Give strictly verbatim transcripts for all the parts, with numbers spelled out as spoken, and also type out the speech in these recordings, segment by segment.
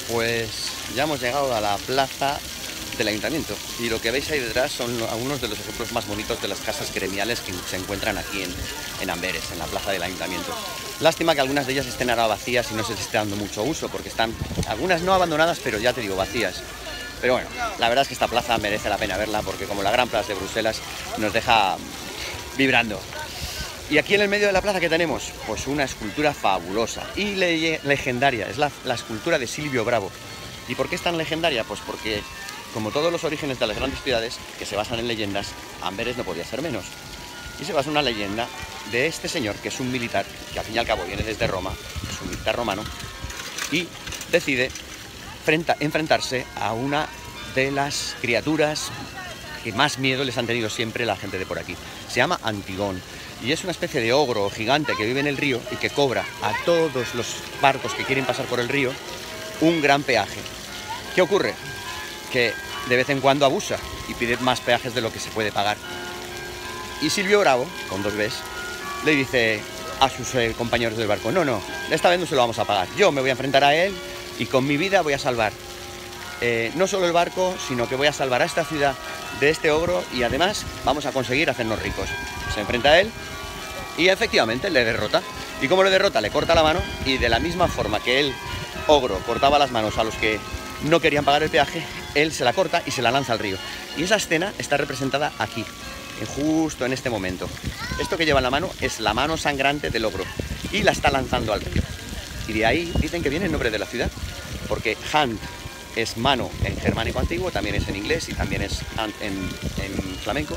Pues ya hemos llegado a la plaza del ayuntamiento y lo que veis ahí detrás son algunos de los ejemplos más bonitos de las casas gremiales que se encuentran aquí en, en Amberes, en la plaza del ayuntamiento. Lástima que algunas de ellas estén ahora vacías y no se les esté dando mucho uso, porque están algunas no abandonadas, pero ya te digo, vacías. Pero bueno, la verdad es que esta plaza merece la pena verla, porque como la Gran Plaza de Bruselas nos deja vibrando. Y aquí en el medio de la plaza, ¿qué tenemos? Pues una escultura fabulosa y le legendaria, es la, la escultura de Silvio Bravo. ¿Y por qué es tan legendaria? Pues porque, como todos los orígenes de las grandes ciudades que se basan en leyendas, Amberes no podía ser menos. Y se basa en una leyenda de este señor, que es un militar, que al fin y al cabo viene desde Roma, es un militar romano, y decide enfrentarse a una de las criaturas que más miedo les han tenido siempre la gente de por aquí. Se llama Antigón y es una especie de ogro gigante que vive en el río y que cobra a todos los barcos que quieren pasar por el río un gran peaje. ¿Qué ocurre? Que de vez en cuando abusa y pide más peajes de lo que se puede pagar. Y Silvio Bravo, con dos Bs, le dice a sus eh, compañeros del barco: no, no, esta vez no se lo vamos a pagar, yo me voy a enfrentar a él y con mi vida voy a salvar eh, no solo el barco, sino que voy a salvar a esta ciudad de este ogro y además vamos a conseguir hacernos ricos. Se enfrenta a él y efectivamente le derrota. ¿Y cómo le derrota? Le corta la mano, y de la misma forma que el ogro cortaba las manos a los que no querían pagar el peaje, él se la corta y se la lanza al río. Y esa escena está representada aquí, justo en este momento. Esto que lleva en la mano es la mano sangrante del ogro y la está lanzando al río. Y de ahí dicen que viene el nombre de la ciudad, porque Hand es mano en germánico antiguo, también es en inglés y también es en, en flamenco,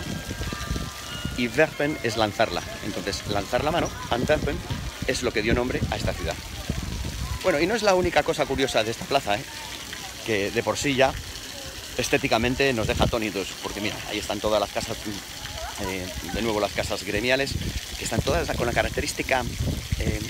y Werpen es lanzarla. Entonces, lanzar la mano, Antwerpen, es lo que dio nombre a esta ciudad. Bueno, y no es la única cosa curiosa de esta plaza, ¿eh? Que de por sí ya estéticamente nos deja atónitos, porque mira, ahí están todas las casas, eh, de nuevo las casas gremiales, que están todas con la característica eh,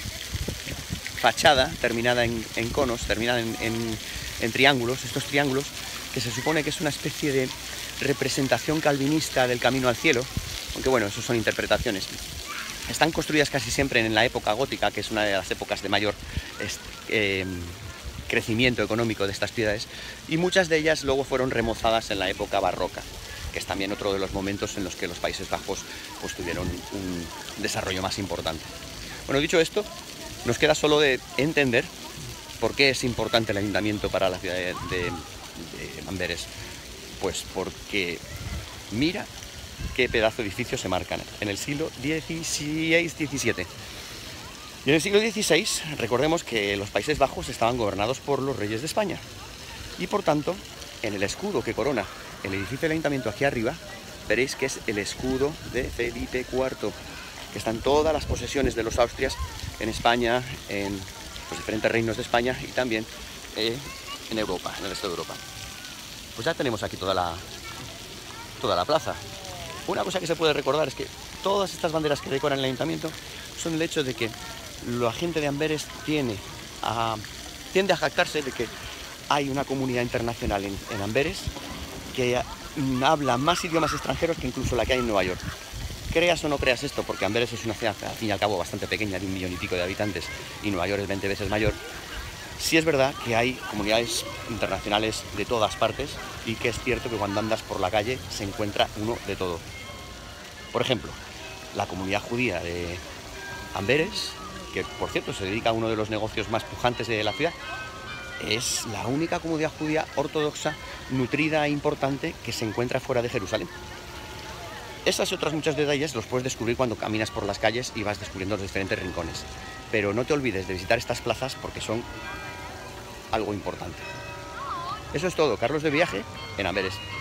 fachada terminada en, en conos, terminada en, en, en triángulos, estos triángulos que se supone que es una especie de representación calvinista del camino al cielo, aunque bueno, eso son interpretaciones. Están construidas casi siempre en la época gótica, que es una de las épocas de mayor eh, crecimiento económico de estas ciudades, y muchas de ellas luego fueron remozadas en la época barroca, que es también otro de los momentos en los que los Países Bajos pues, tuvieron un desarrollo más importante. Bueno, dicho esto, nos queda solo de entender por qué es importante el ayuntamiento para la ciudad de, de, de Amberes. Pues porque mira qué pedazo de edificios se marcan en el siglo dieciséis diecisiete. Y en el siglo dieciséis, recordemos que los Países Bajos estaban gobernados por los reyes de España. Y por tanto, en el escudo que corona el edificio del ayuntamiento aquí arriba, veréis que es el escudo de Felipe cuarto, que están todas las posesiones de los Austrias en España, en los diferentes reinos de España y también eh, en Europa, en el resto de Europa. Pues ya tenemos aquí toda la, toda la plaza. Una cosa que se puede recordar es que todas estas banderas que decoran el ayuntamiento son el hecho de que la gente de Amberes tiene a, tiende a jactarse de que hay una comunidad internacional en, en Amberes que habla más idiomas extranjeros que incluso la que hay en Nueva York. Creas o no creas esto, porque Amberes es una ciudad, al fin y al cabo, bastante pequeña, de un millón y pico de habitantes, y Nueva York es veinte veces mayor, sí es verdad que hay comunidades internacionales de todas partes, y que es cierto que cuando andas por la calle se encuentra uno de todo. Por ejemplo, la comunidad judía de Amberes, que por cierto se dedica a uno de los negocios más pujantes de la ciudad, es la única comunidad judía ortodoxa, nutrida e importante que se encuentra fuera de Jerusalén. Esas y otras muchos detalles los puedes descubrir cuando caminas por las calles y vas descubriendo los diferentes rincones. Pero no te olvides de visitar estas plazas porque son algo importante. Eso es todo, Carlos de viaje en Amberes.